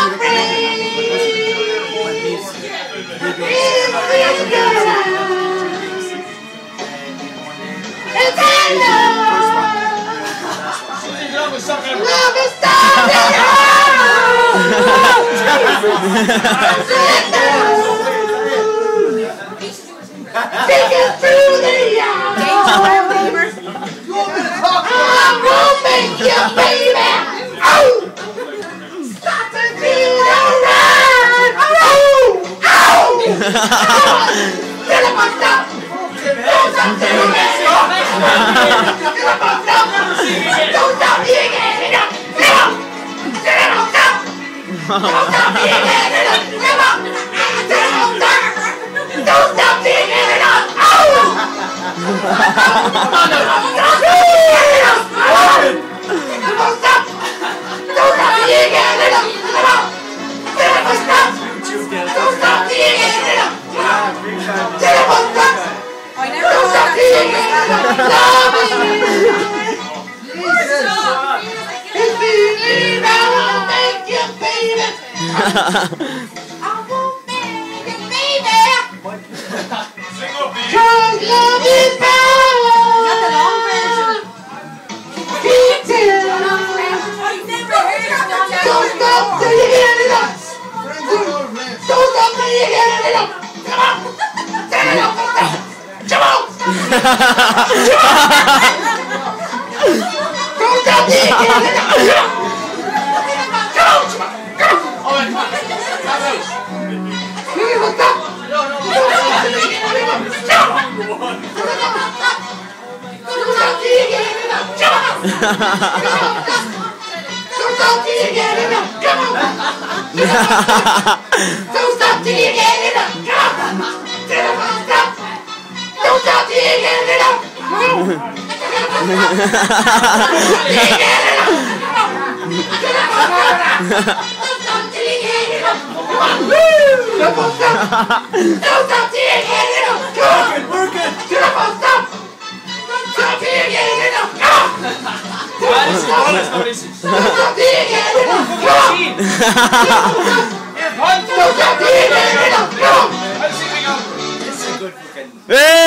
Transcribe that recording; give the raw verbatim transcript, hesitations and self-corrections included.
Take it through the yard. I'm gonna make you, baby. Oh! Stop and feel alright. Oh! Oh! Get up on top. Don't stop doing it. Get up on top. Don't stop being it. Get up. Get up. Get up on top. Don't stop being it. Get up. Get up. Get on top. Don't stop being it. Get up. Oh! Don't stop being it. Get up. Don't stop. Don't stop being it. Get up. Get up. Get up on top. Don't stop being it. Get up. Get up on top. Don't stop being it. Love me. If you leave, I won't make you, baby. I won't make you, baby. Cause love is power. Not the long version. Keep telling Don't stop till you get it up. Don't stop till you get it up. Come on. Turn it up. Come on. Come on. Don't stop till you get it up. Come on. Come on. Come on. All right, come on. Here we go. Don't stop till you get it up. Come on. Don't stop till you get it up. Come on. Come on. Don't stop till you get it up. Come on. Don't stop till you get it up. Come on. Don't stop. Don't stop till you get it up. Come on. Don't stop till you get it up. Come on. Don't stop. Don't stop till you get it up. Come on. We're good. Don't stop. Don't stop till you get it up. Come on. Don't stop till you get it up. Come on. Don't stop till you get it up. Come on. It's a good fucking... Hey!